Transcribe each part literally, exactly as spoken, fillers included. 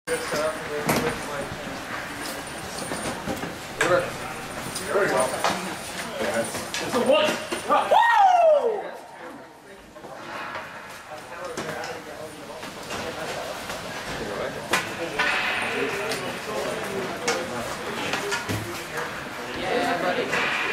There we go. It's a one. Woo! Yeah, buddy.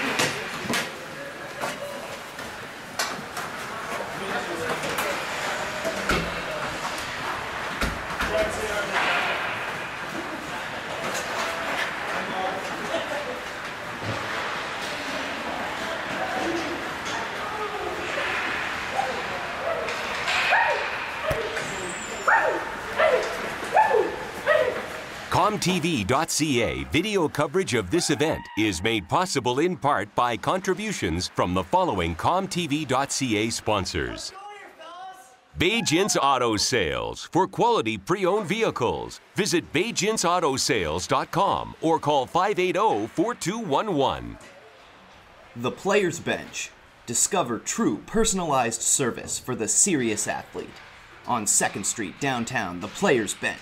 Com T V dot C A video coverage of this event is made possible in part by contributions from the following Com T V dot C A sponsors. Bajent's Auto Sales. For quality pre-owned vehicles, visit bajents auto sales dot com or call five eight zero, four two one one. The Players Bench. Discover true personalized service for the serious athlete. On second street, downtown, The Players Bench.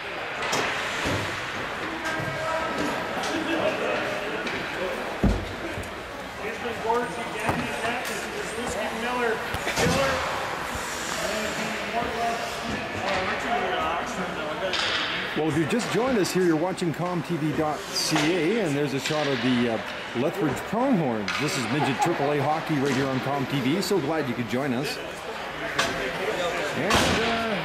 Well, if you've just joined us here, you're watching Com T V dot C A, and there's a shot of the uh, Lethbridge Pronghorns. This is midget triple A hockey right here on Com T V. So glad you could join us. And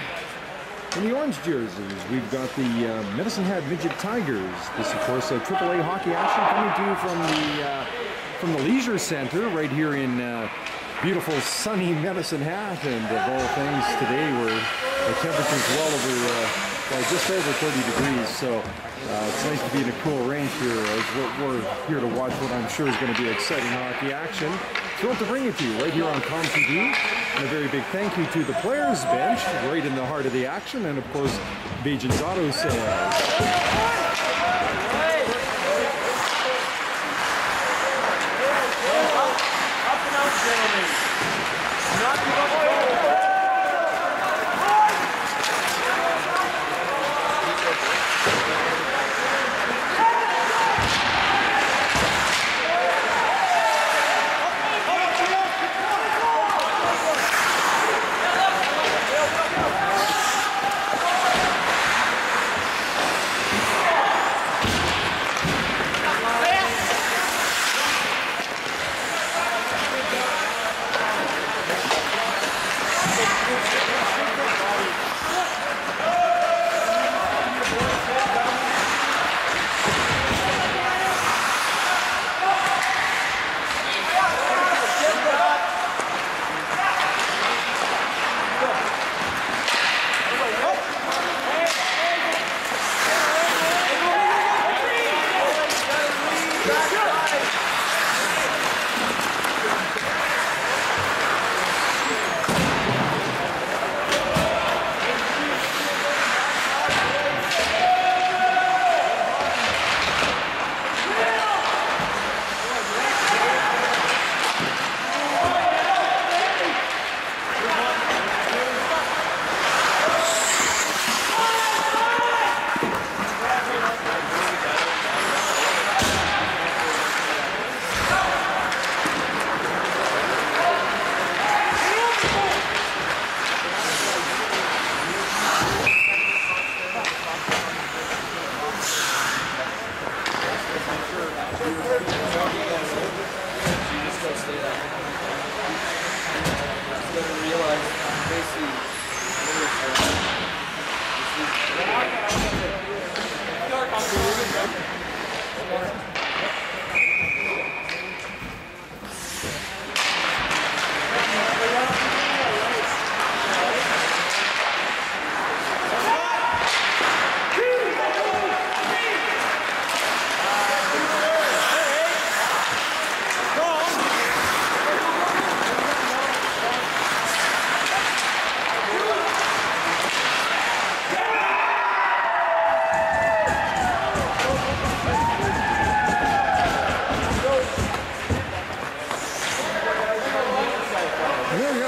uh, in the orange jerseys, we've got the uh, Medicine Hat Midget Tigers. This, of course, uh, triple A hockey action coming to you from the uh, from the Leisure Center right here in uh, beautiful sunny Medicine Hat. And of all things today, where the temperature's well over. Uh, Well, just over thirty degrees, so uh, it's nice to be in a cool range here as we're, we're here to watch what I'm sure is going to be exciting hockey action. Thrilled to bring it to you right here on Com T V. And a very big thank you to the Players Bench, right in the heart of the action, and of course, Bajent's Auto Sales.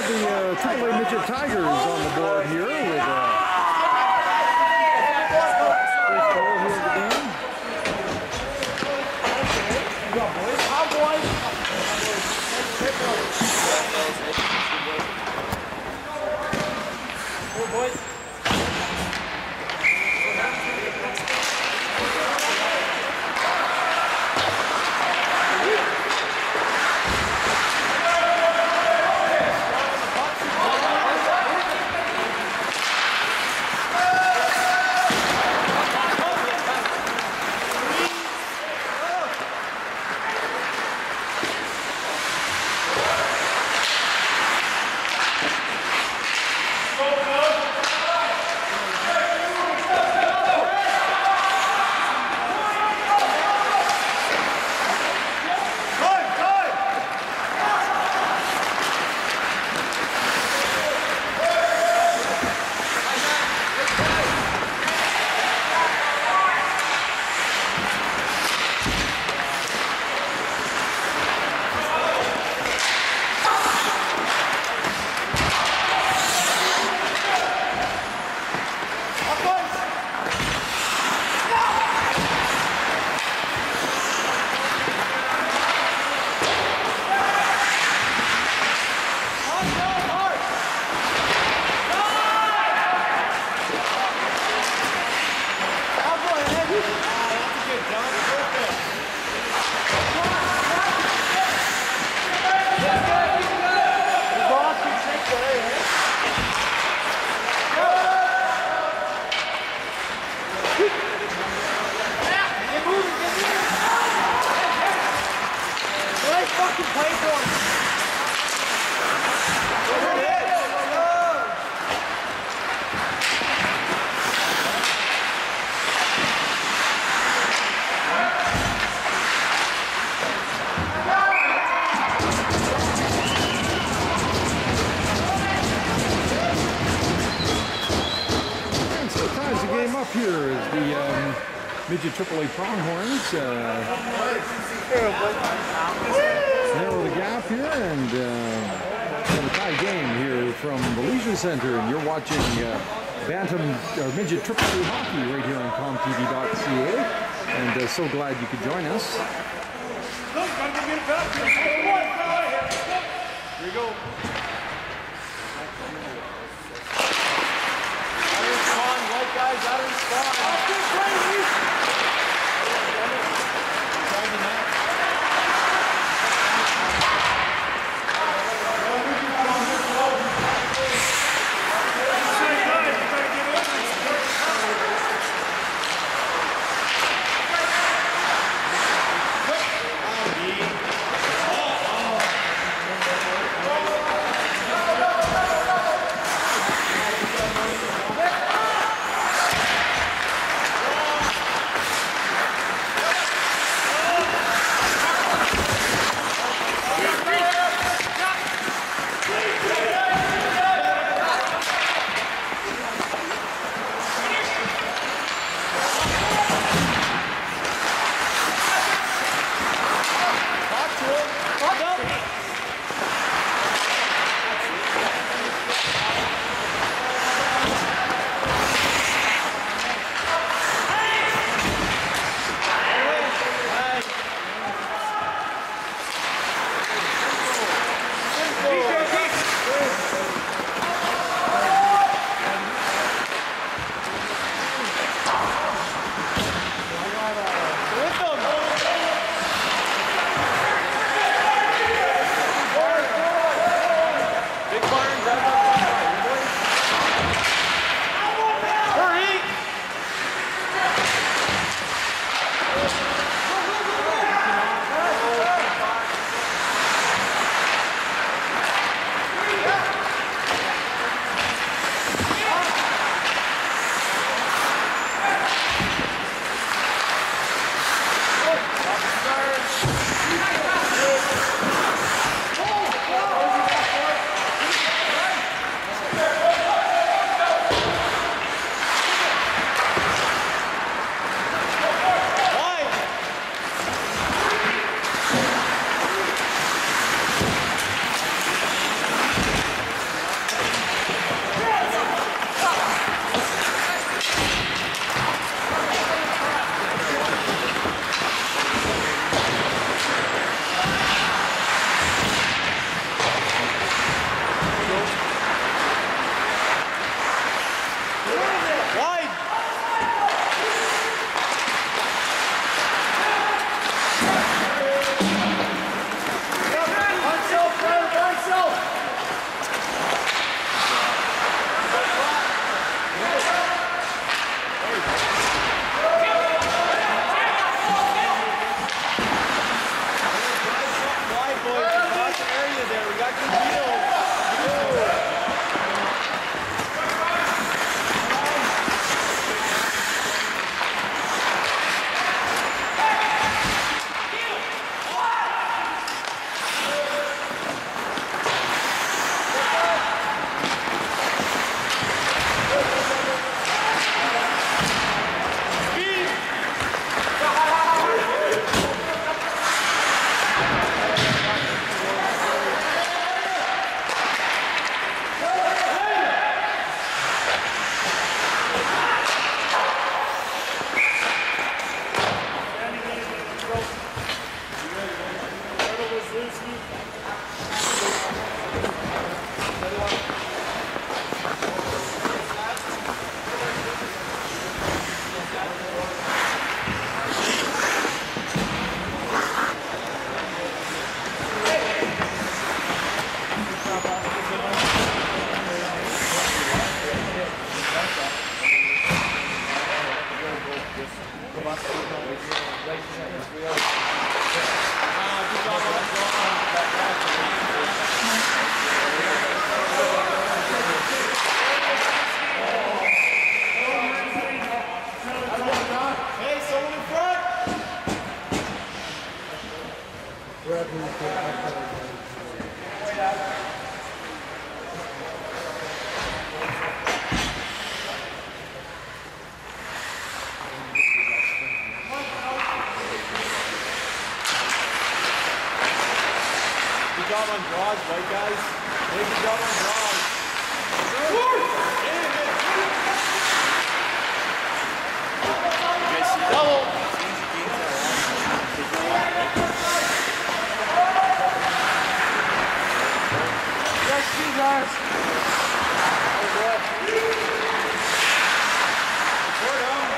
Triple A Midget Tigers on the board here with uh, Up here is the um, midget triple A Pronghorns. Uh, narrow the gap here, and uh, a tie game here from the Leisure Center. And you're watching uh, Bantam or midget triple A hockey right here on com T V dot C A. And uh, so glad you could join us. Here we go. Guys, out of spawn. Hey, someone in front! Good job on draws, white guys. Hey, good job on draws. You guys see double. Yes, you guys. Support him.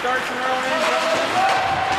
start tomorrow night.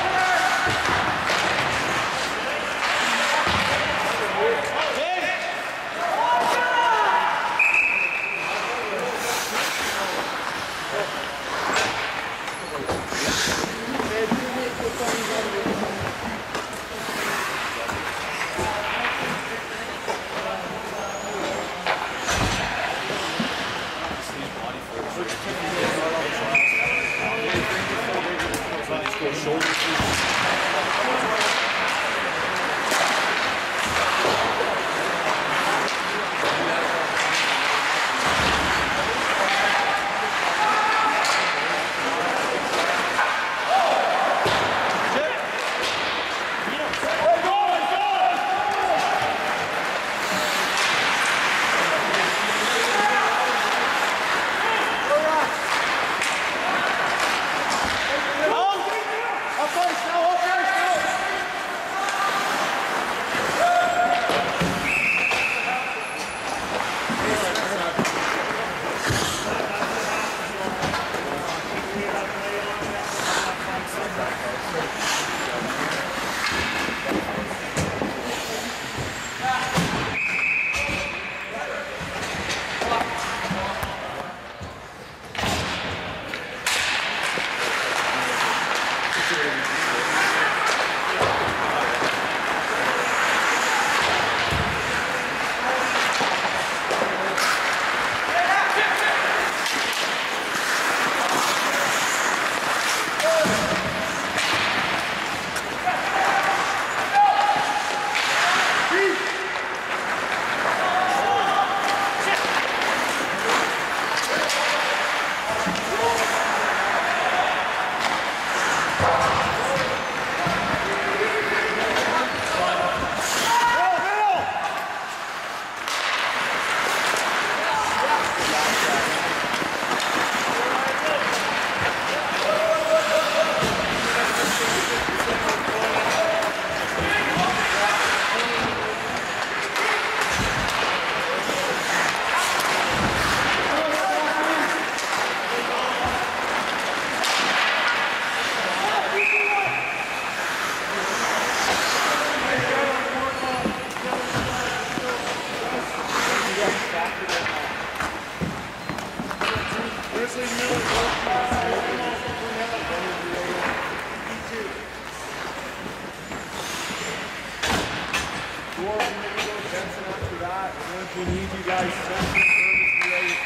We need you guys central service relay.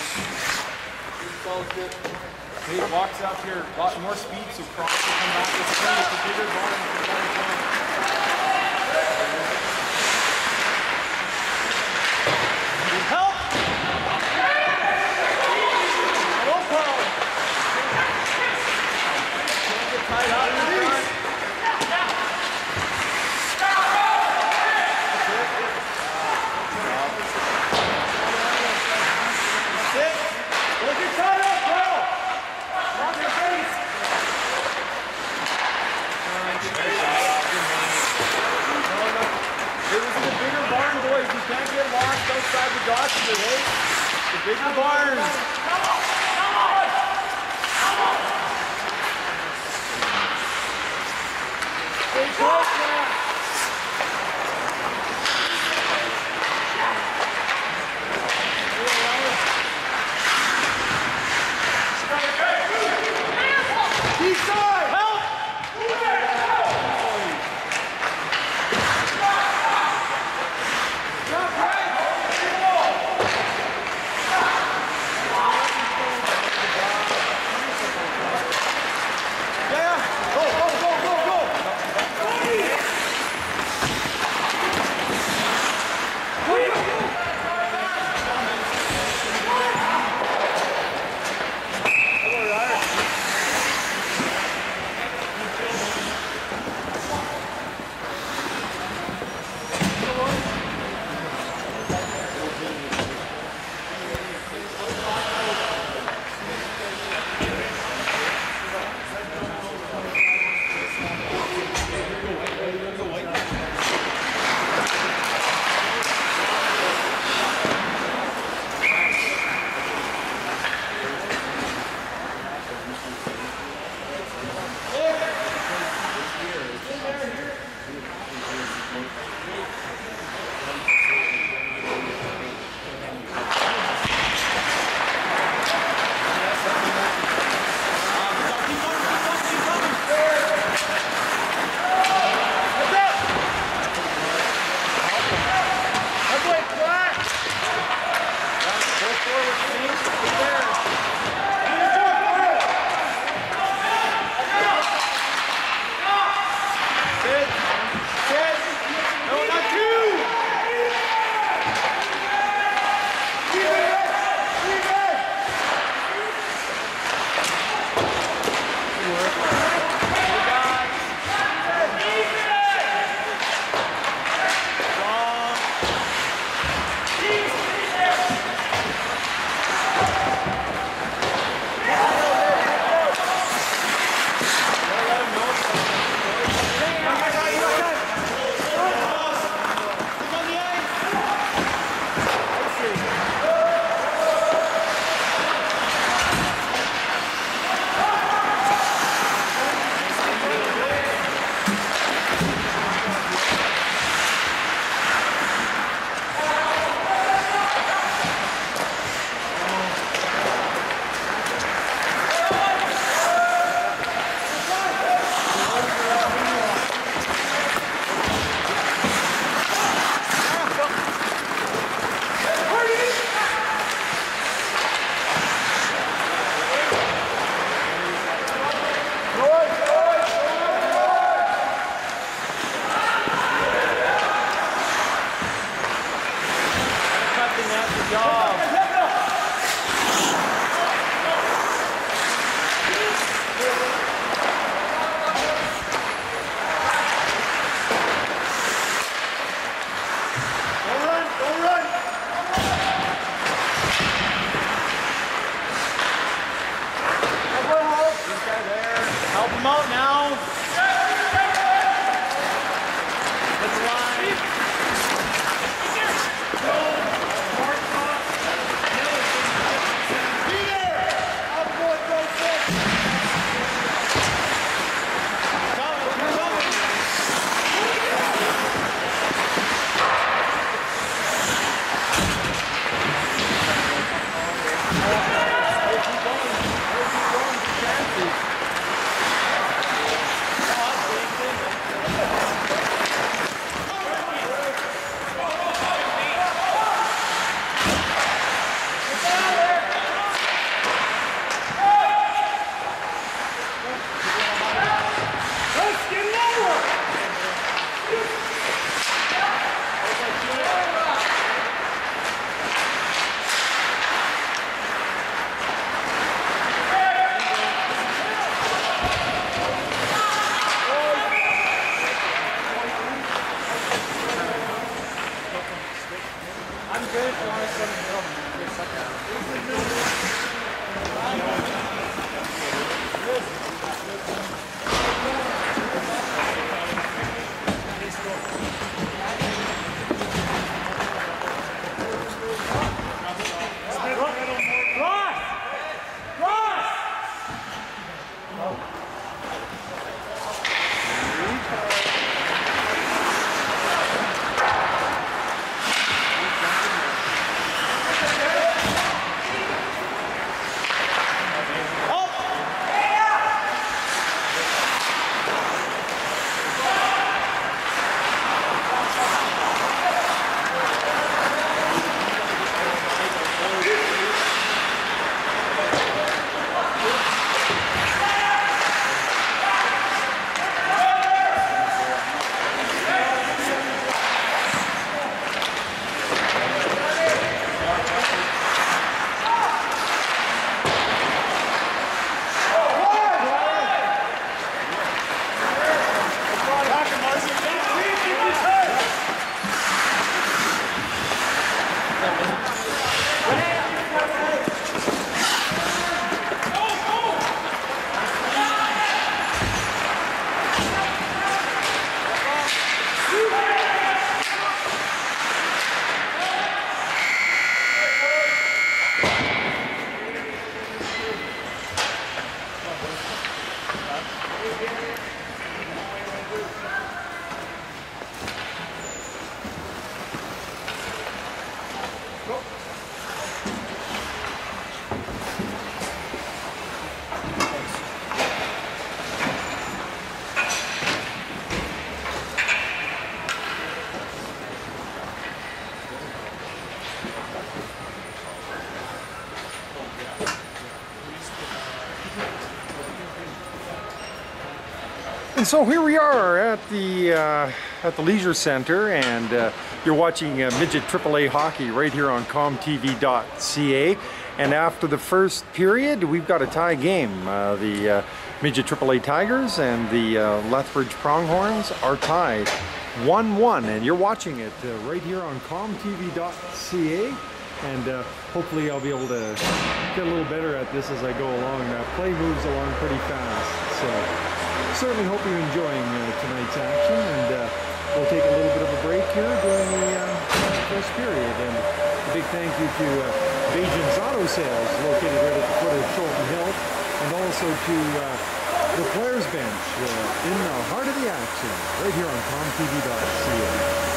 Dave walks up here, got more speed, so Cross will come back with speed. It's a bigger ball than the help! Hello, Paul! Can't get tied out in the front. Can't get lost outside the Dodger, hey? The bigger barn. Come on! Come on! Come on! Stay close now. East side! Help! Help him out now. Let's line. Be there. Up boy, go six. Coming, coming. And so here we are at the uh, at the Leisure Center, and uh, you're watching uh, Midget triple A hockey right here on com T V dot C A. And after the first period, we've got a tie game. Uh, the uh, Midget triple A Tigers and the uh, Lethbridge Pronghorns are tied one one, and you're watching it uh, right here on com T V dot C A. And uh, hopefully I'll be able to get a little better at this as I go along. Uh, play moves along pretty fast, so certainly hope you're enjoying uh, tonight's action. And uh, we'll take a little bit of a break here during the uh, first period. And a big thank you to uh, Bajan's Auto Sales, located right at the foot of Sholton Hill, and also to uh, the Players Bench uh, in the heart of the action, right here on com T V dot C A.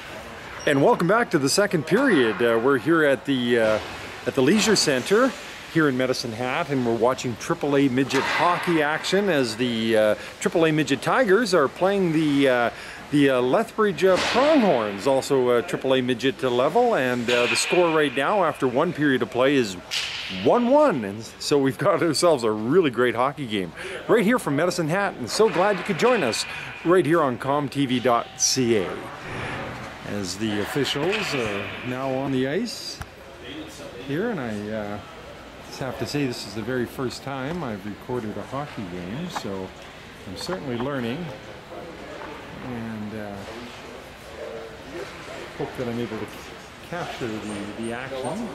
And welcome back to the second period. Uh, we're here at the uh, at the Leisure Center here in Medicine Hat, and we're watching triple A midget hockey action as the uh, triple A midget Tigers are playing the uh, the uh, Lethbridge uh, Pronghorns, also uh, triple A midget level, and uh, the score right now after one period of play is one one, and so we've got ourselves a really great hockey game right here from Medicine Hat, and so glad you could join us right here on com T V dot C A. As the officials are now on the ice here, and I uh, just have to say this is the very first time I've recorded a hockey game, so I'm certainly learning, and uh, hope that I'm able to capture the, the action.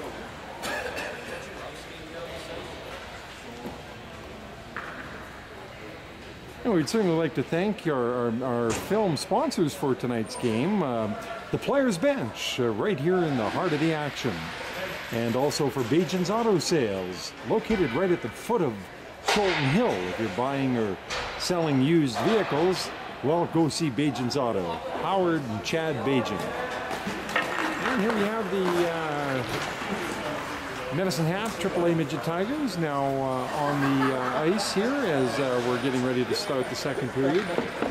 And we'd certainly like to thank our, our, our film sponsors for tonight's game, uh, the Players Bench, uh, right here in the heart of the action. And also for Bajan's Auto Sales, located right at the foot of Cholton Hill. If you're buying or selling used vehicles, well, go see Bajan's Auto. Howard and Chad Bajan. And here we have the uh, Medicine Hat triple A midget Tigers now uh, on the uh, ice here as uh, we're getting ready to start the second period.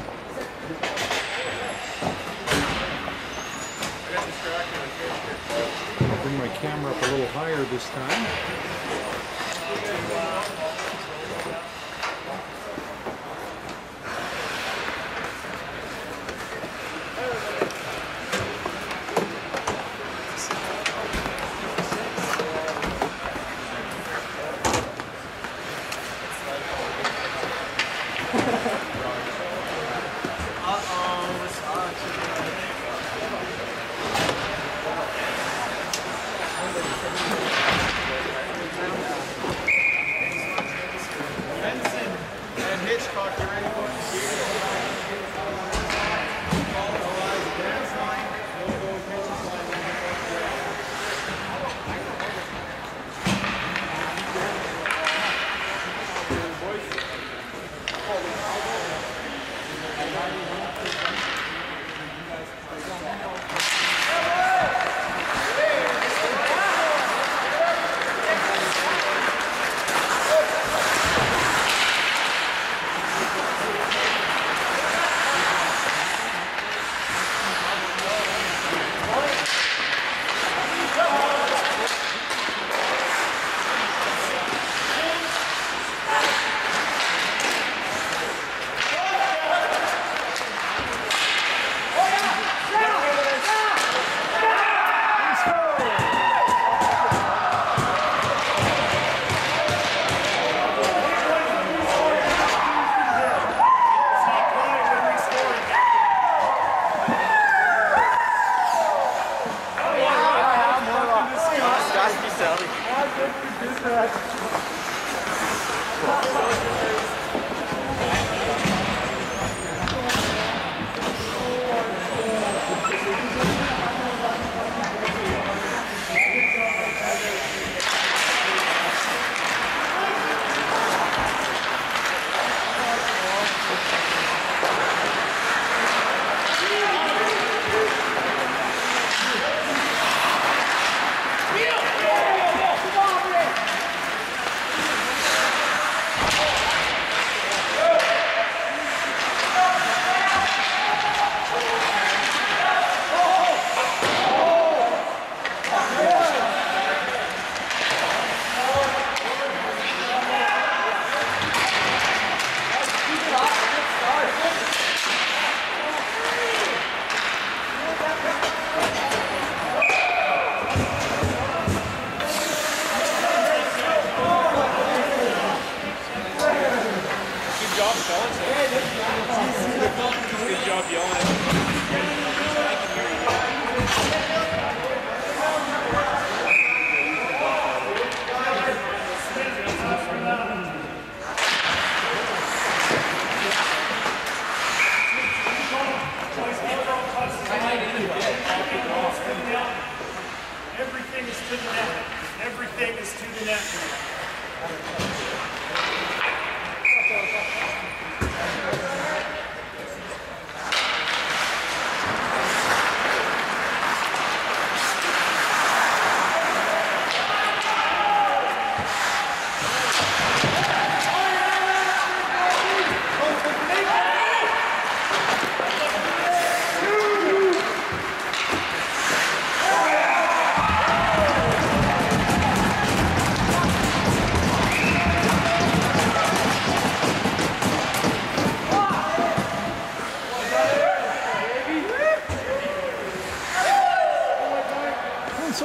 I'll bring my camera up a little higher this time.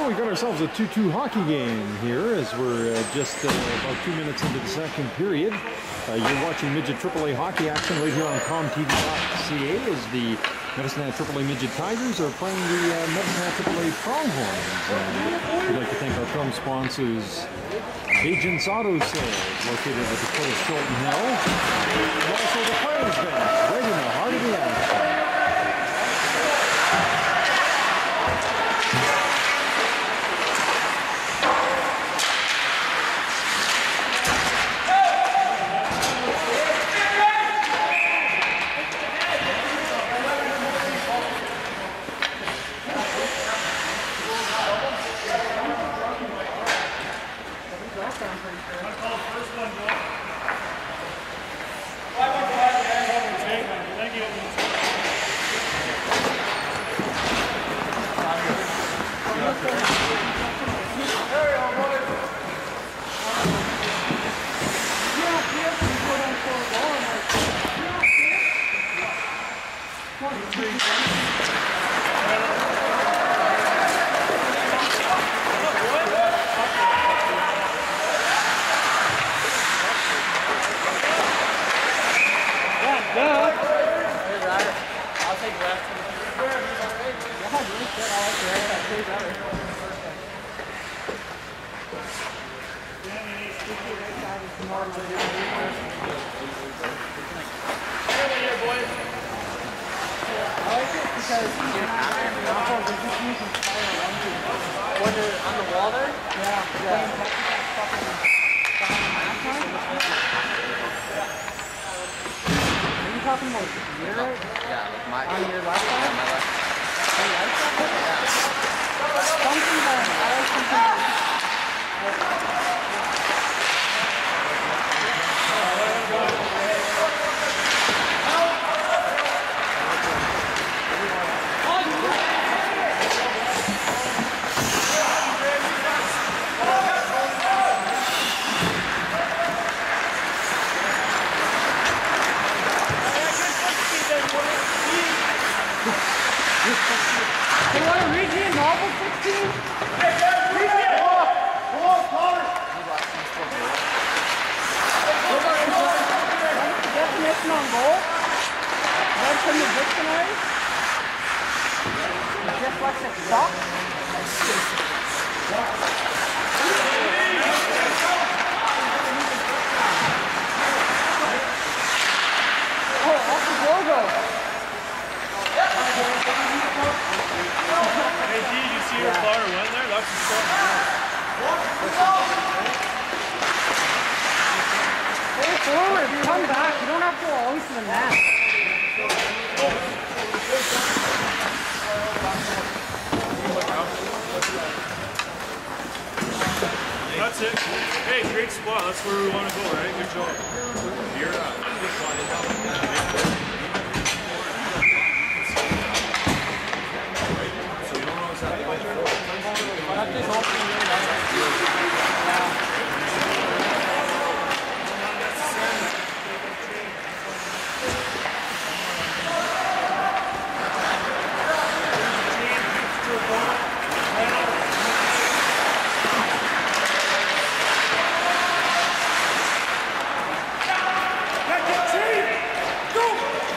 So we got ourselves a two two hockey game here as we're uh, just uh, about two minutes into the second period. Uh, you're watching midget triple A hockey action right here on Com T V dot C A as the Medicine Hat triple A Midget Tigers are playing the uh, Medicine Hat triple A Pronghorns. And we'd like to thank our film sponsors, Agents Auto Sales, located at the foot of Chilton Hill, and also the Players Bench, right in the heart of the action. That's it. Hey, great spot. That's where we want to go, right? Good job. You're up. So you don't know exactly what you're Go!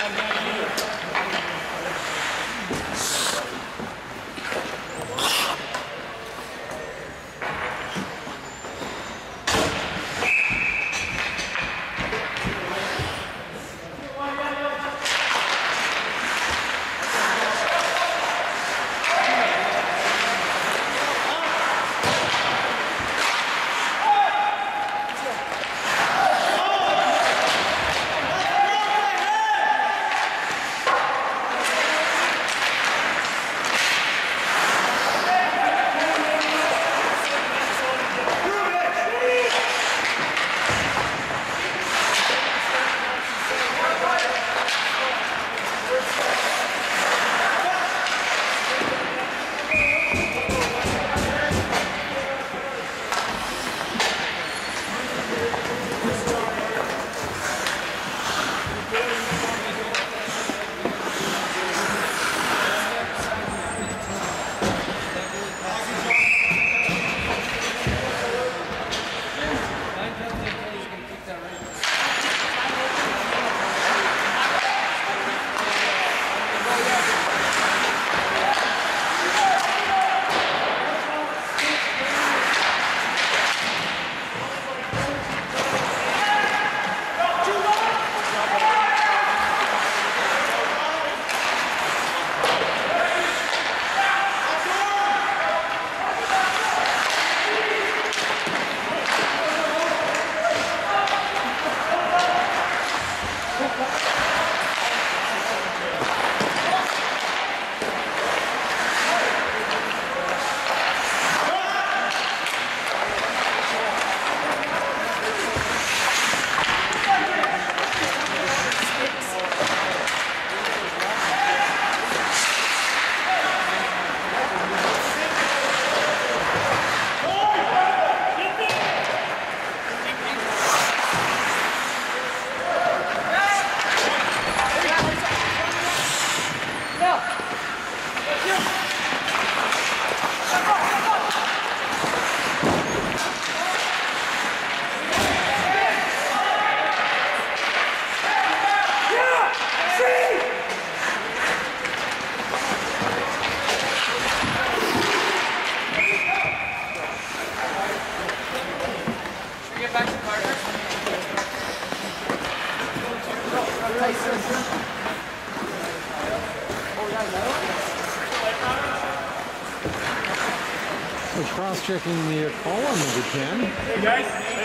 So cross-checking the call on number ten. Hey guys.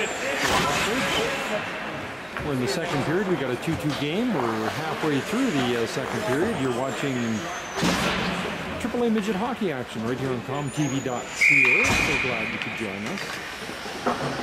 We're in the second period. We got a two two game. We're halfway through the uh, second period. You're watching triple A midget hockey action right here on com T V dot C A. So glad you could join us.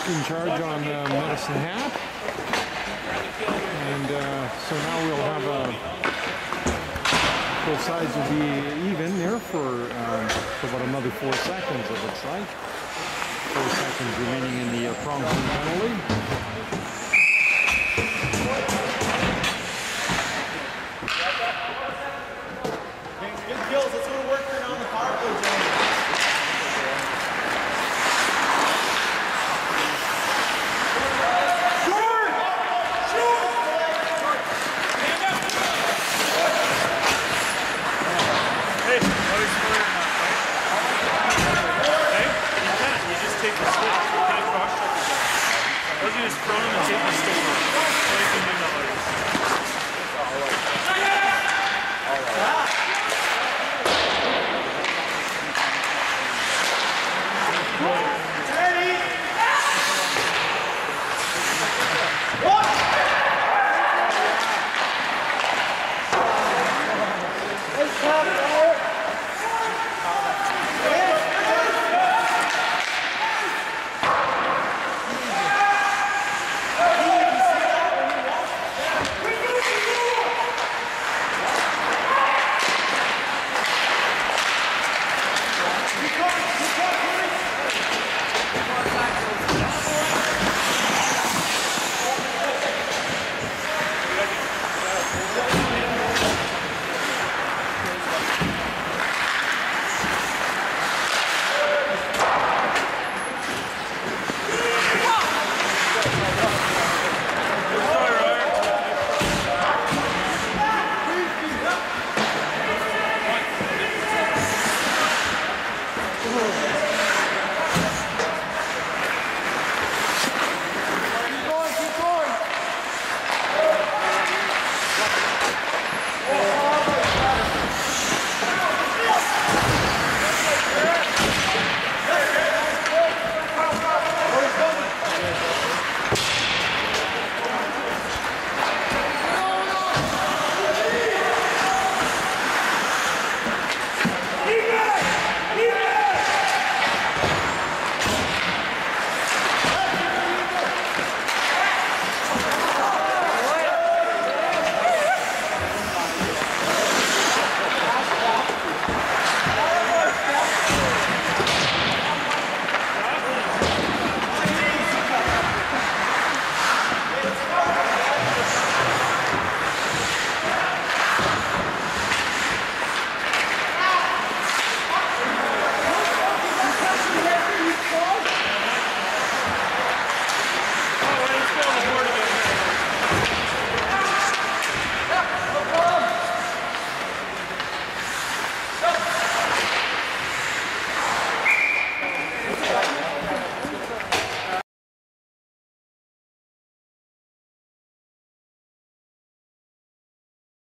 in charge on uh, Medicine Hat. And uh, so now we'll have a, both sides will be even there for, um, for about another four seconds, it looks like. Four seconds remaining in the uh, prong penalty. Good kills. That's what we're working on the power play, James. Hey, what is square or not, right? Okay? You can. You just take the stick. You can't cross check it. Wasn't just throw him and take the stick off.